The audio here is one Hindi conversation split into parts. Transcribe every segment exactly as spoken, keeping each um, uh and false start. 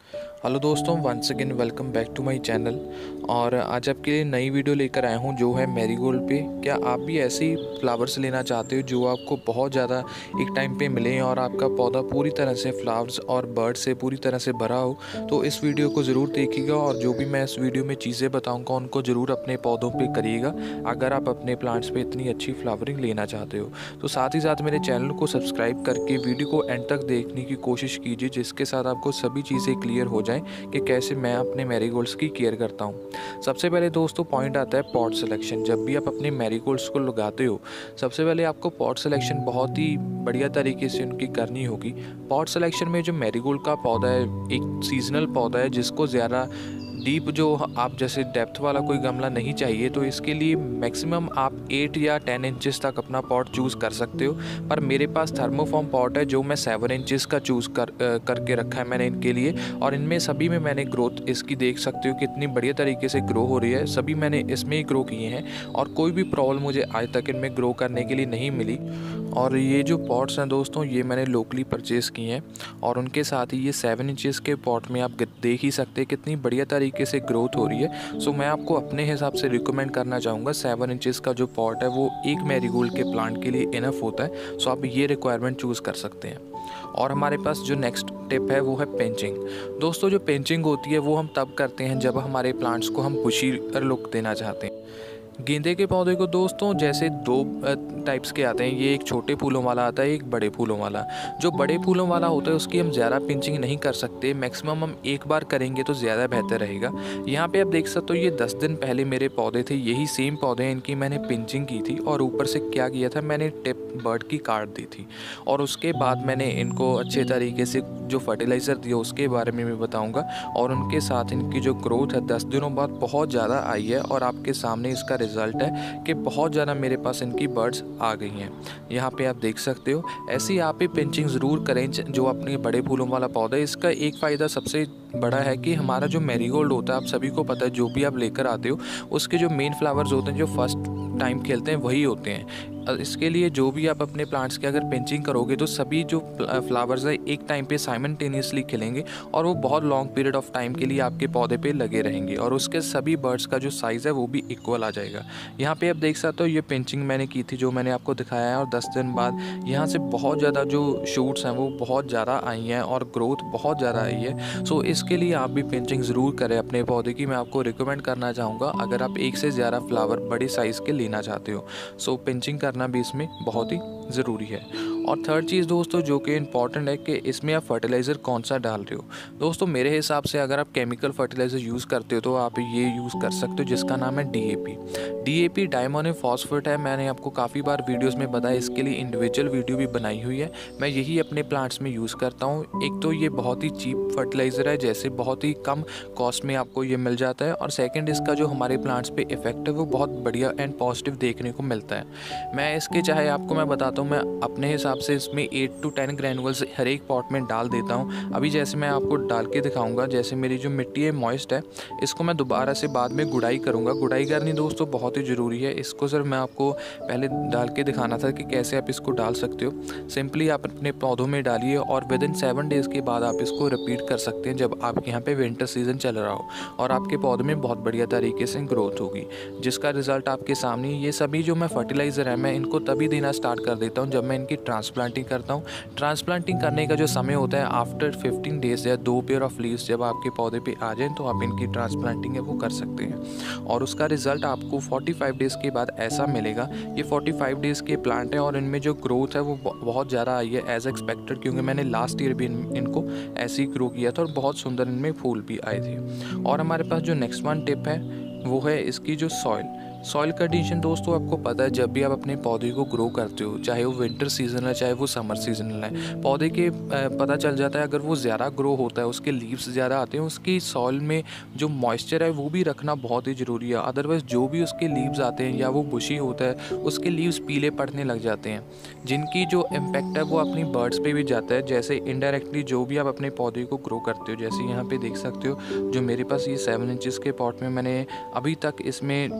हेलो दोस्तों, once again welcome back to my channel. और आज आपके लिए नई वीडियो लेकर आया हूं जो है मैरीगोल्ड पे। क्या आप भी ऐसे ही फ्लावर्स लेना चाहते हो जो आपको बहुत ज़्यादा एक टाइम पे मिले और आपका पौधा पूरी तरह से फ्लावर्स और बर्ड से पूरी तरह से भरा हो? तो इस वीडियो को ज़रूर देखिएगा और जो भी मैं इस वीडियो में चीज़ें बताऊँगा उनको ज़रूर अपने पौधों पर करिएगा अगर आप अपने प्लांट्स पर इतनी अच्छी फ्लावरिंग लेना चाहते हो। तो साथ ही साथ मेरे चैनल को सब्सक्राइब करके वीडियो को एंड तक देखने की कोशिश कीजिए, जिसके साथ आपको सभी चीज़ें क्लियर हो जाएं कि कैसे मैं अपने मैरीगोल्ड्स की केयर करता हूं। सबसे पहले दोस्तों पॉइंट आता है पॉट सिलेक्शन। जब भी आप अपने मैरीगोल्ड्स को लगाते हो, सबसे पहले आपको पॉट सिलेक्शन बहुत ही बढ़िया तरीके से उनकी करनी होगी। पॉट सिलेक्शन में जो मैरीगोल्ड का पौधा है एक सीजनल पौधा है जिसको ज़्यादा डीप जो आप जैसे डेप्थ वाला कोई गमला नहीं चाहिए, तो इसके लिए मैक्सिमम आप एट या टेन इंचेस तक अपना पॉट चूज़ कर सकते हो। पर मेरे पास थर्मोफॉर्म पॉट है जो मैं सेवन इंचेस का चूज़ कर करके रखा है मैंने इनके लिए, और इनमें सभी में मैंने ग्रोथ इसकी देख सकते हो कितनी बढ़िया तरीके से ग्रो हो रही है। सभी मैंने इसमें ही ग्रो किए हैं और कोई भी प्रॉब्लम मुझे आज तक इनमें ग्रो करने के लिए नहीं मिली। और ये जो पॉट्स हैं दोस्तों, ये मैंने लोकली परचेज़ किए हैं और उनके साथ ही ये सेवन इंचेस के पॉट में आप देख ही सकते हैं कितनी बढ़िया तरीके से ग्रोथ हो रही है। सो मैं आपको अपने हिसाब से रिकमेंड करना चाहूँगा, सेवन इंचेस का जो पॉट है वो एक मैरीगोल्ड के प्लांट के लिए इनफ होता है। सो आप ये रिक्वायरमेंट चूज़ कर सकते हैं। और हमारे पास जो नेक्स्ट टिप है वो है पेंचिंग। दोस्तों जो पेंचिंग होती है वो हम तब करते हैं जब हमारे प्लांट्स को हम बुशी लुक देना चाहते हैं। गेंदे के पौधे को दोस्तों जैसे दो टाइप्स के आते हैं, ये एक छोटे फूलों वाला आता है, एक बड़े फूलों वाला। जो बड़े फूलों वाला होता है उसकी हम ज़्यादा पिंचिंग नहीं कर सकते, मैक्सिमम हम एक बार करेंगे तो ज़्यादा बेहतर रहेगा। यहाँ पे आप देख सकते हो ये दस दिन पहले मेरे पौधे थे, यही सेम पौधे हैं, इनकी मैंने पिंचिंग की थी और ऊपर से क्या किया था मैंने टिप बर्ड की काट दी थी। और उसके बाद मैंने इनको अच्छे तरीके से जो फर्टिलाइज़र दिया उसके बारे में भी बताऊँगा। और उनके साथ इनकी जो ग्रोथ है दस दिनों बाद बहुत ज़्यादा आई है और आपके सामने इसका रिज़ल्ट है कि बहुत ज़्यादा मेरे पास इनकी बर्ड्स आ गई हैं। यहाँ पे आप देख सकते हो। ऐसी आप भी पिंचिंग ज़रूर करें जो अपने बड़े फूलों वाला पौधा है। इसका एक फ़ायदा सबसे बड़ा है कि हमारा जो मैरीगोल्ड होता है, आप सभी को पता है, जो भी आप लेकर आते हो उसके जो मेन फ्लावर्स होते हैं जो फर्स्ट टाइम खेलते हैं वही होते हैं। इसके लिए जो भी आप अपने प्लांट्स की अगर पिंचिंग करोगे तो सभी जो फ्लावर्स है एक टाइम पे साइमल्टेनियसली खिलेंगे और वो बहुत लॉन्ग पीरियड ऑफ टाइम के लिए आपके पौधे पे लगे रहेंगे और उसके सभी बर्ड्स का जो साइज़ है वो भी इक्वल आ जाएगा। यहाँ पे आप देख सकते हो ये पिंचिंग मैंने की थी जो मैंने आपको दिखाया है, और दस दिन बाद यहाँ से बहुत ज़्यादा जो शूट्स हैं वो बहुत ज़्यादा आई हैं और ग्रोथ बहुत ज़्यादा आई है। सो इसके लिए आप भी पिंचिंग ज़रूर करें अपने पौधे की, मैं आपको रिकमेंड करना चाहूँगा अगर आप एक से ज़्यादा फ्लावर बड़े साइज़ के लेना चाहते हो। सो पिंचिंग करना भी इसमें बहुत ही ज़रूरी है। और थर्ड चीज़ दोस्तों जो कि इम्पॉर्टेंट है कि इसमें आप फर्टिलाइज़र कौन सा डाल रहे हो। दोस्तों मेरे हिसाब से अगर आप केमिकल फर्टिलाइज़र यूज़ करते हो तो आप ये यूज़ कर सकते हो जिसका नाम है D A P. D A P diammonium phosphate है। मैंने आपको काफ़ी बार वीडियोस में बताया, इसके लिए इंडिविजुअल वीडियो भी बनाई हुई है। मैं यही अपने प्लांट्स में यूज़ करता हूँ। एक तो ये बहुत ही चीप फर्टिलाइज़र है, जैसे बहुत ही कम कॉस्ट में आपको ये मिल जाता है, और सेकेंड इसका जो हमारे प्लांट्स पर इफेक्ट है वो बहुत बढ़िया एंड पॉजिटिव देखने को मिलता है। मैं इसके चाहे आपको मैं बताता हूँ, मैं अपने हिसाब से इसमें एट टू टेन ग्रैनुअल्स हर एक पॉट में डाल देता हूँ। अभी जैसे मैं आपको डाल के दिखाऊंगा, जैसे मेरी जो मिट्टी है मॉइस्ट है, इसको मैं दोबारा से बाद में गुड़ाई करूँगा। गुड़ाई करनी दोस्तों बहुत ही ज़रूरी है। इसको सिर्फ मैं आपको पहले डाल के दिखाना था कि कैसे आप इसको डाल सकते हो। सिंपली आप अपने पौधों में डालिए और विद इन सेवन डेज़ के बाद आप इसको रिपीट कर सकते हैं जब आपके यहाँ पे विंटर सीजन चल रहा हो, और आपके पौधे में बहुत बढ़िया तरीके से ग्रोथ होगी, जिसका रिजल्ट आपके सामने। ये सभी जो मैं फर्टिलाइज़र है मैं इनको तभी देना स्टार्ट कर देता हूँ जब मैं इनकी ट्रांसप्लांटिंग करता हूँ। ट्रांसप्लांटिंग करने का जो समय होता है आफ्टर फिफ्टीन डेज या दो पेयर ऑफ लीव्स जब आपके पौधे पे आ जाएं तो आप इनकी ट्रांसप्लांटिंग है वो कर सकते हैं, और उसका रिजल्ट आपको पैंतालीस डेज़ के बाद ऐसा मिलेगा। ये पैंतालीस डेज़ के प्लांट हैं और इनमें जो ग्रोथ है वो बहुत ज़्यादा आई है एज एक्सपेक्टेड, क्योंकि मैंने लास्ट ईयर भी इन, इनको ऐसे ही ग्रो किया था और बहुत सुंदर इनमें फूल भी आए थे। और हमारे पास जो नेक्स्ट वन टिप है वो है इसकी जो सॉइल सॉइल कंडीशन। दोस्तों आपको पता है जब भी आप अपने पौधे को ग्रो करते हो, चाहे वो विंटर सीजन है चाहे वो समर सीजन है, पौधे के पता चल जाता है अगर वो ज़्यादा ग्रो होता है, उसके लीव्स ज़्यादा आते हैं, उसकी सॉइल में जो मॉइस्चर है वो भी रखना बहुत ही ज़रूरी है। अदरवाइज़ जो भी उसके लीव्स आते हैं या वो बुशी होता है उसके लीव्स पीले पड़ने लग जाते हैं, जिनकी जो इम्पैक्ट है वो अपनी बर्ड्स पे भी जाता है। जैसे इनडायरेक्टली जो भी आप अपने पौधे को ग्रो करते हो, जैसे यहाँ पे देख सकते हो जो मेरे पास ये सेवन इंचेस के पॉट में मैंने अभी तक इसमें पानी की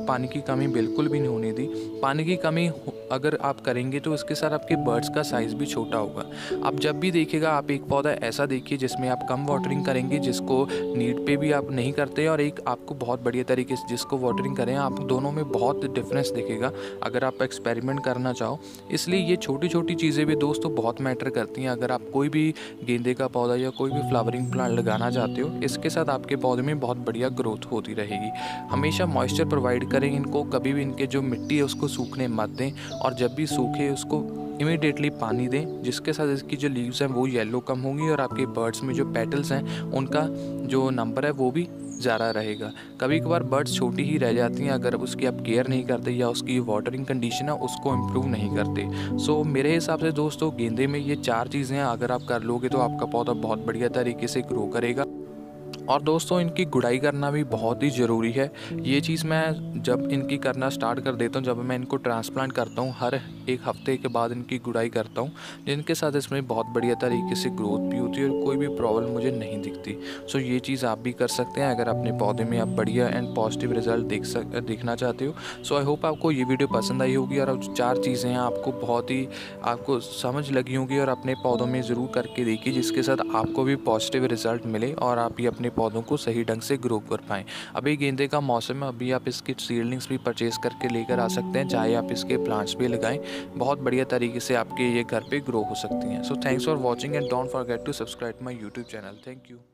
कमी बिल्कुल भी नहीं होने दी। पानी की कमी अगर आप करेंगे तो इसके साथ आपके बर्ड्स का साइज़ भी छोटा होगा। आप जब भी देखिएगा आप एक पौधा ऐसा देखिए जिसमें आप कम वाटरिंग करेंगे, जिसको नीड पे भी आप नहीं करते, और एक आपको बहुत बढ़िया तरीके से जिसको वाटरिंग करें, आप दोनों में बहुत डिफरेंस दिखेगा अगर आप एक्सपेरिमेंट करना चाहो। इसलिए ये छोटी छोटी चीज़ें भी दोस्तों बहुत मैटर करती हैं। अगर आप कोई भी गेंदे का पौधा या कोई भी फ्लावरिंग प्लांट लगाना चाहते हो, इसके साथ आपके पौधे में बहुत बढ़िया ग्रोथ होती रहेगी। हमेशा मॉइस्चर प्रोवाइड करें इनको, कभी भी इनके जो मिट्टी है उसको सूखने मत दें, और जब भी सूखे उसको इमीडिएटली पानी दें, जिसके साथ इसकी जो लीव्स हैं वो येलो कम होंगी और आपके बर्ड्स में जो पेटल्स हैं उनका जो नंबर है वो भी ज़्यादा रहेगा। कभी कभार बर्ड्स छोटी ही रह जाती हैं अगर उसकी आप केयर नहीं करते या उसकी वाटरिंग कंडीशन है उसको इम्प्रूव नहीं करते। सो मेरे हिसाब से दोस्तों गेंदे में ये चार चीज़ें हैं, अगर आप कर लोगे तो आपका पौधा बहुत बढ़िया तरीके से ग्रो करेगा। और दोस्तों इनकी गुड़ाई करना भी बहुत ही ज़रूरी है। ये चीज़ मैं जब इनकी करना स्टार्ट कर देता हूँ, जब मैं इनको ट्रांसप्लांट करता हूँ, हर एक हफ्ते के बाद इनकी गुड़ाई करता हूँ, जिनके साथ इसमें बहुत बढ़िया तरीके से ग्रोथ भी होती है और कोई भी प्रॉब्लम मुझे नहीं दिखती। सो ये चीज़ आप भी कर सकते हैं अगर अपने पौधे में आप बढ़िया एंड पॉजिटिव रिजल्ट देख सक देखना चाहते हो। सो आई होप आपको ये वीडियो पसंद आई होगी और जो चार चीज़ें हैं आपको बहुत ही आपको समझ लगी होंगी, और अपने पौधों में ज़रूर करके देखिए जिसके साथ आपको भी पॉजिटिव रिजल्ट मिले और आप ये अपने पौधों को सही ढंग से ग्रो कर पाएँ। अभी गेंदे का मौसम है, अभी आप इसकी सीडलिंग्स भी परचेज़ करके लेकर आ सकते हैं, चाहे आप इसके प्लांट्स भी लगाएं, बहुत बढ़िया तरीके से आपके ये घर पे ग्रो हो सकती हैं। So thanks for watching and don't forget to subscribe my YouTube channel. Thank you.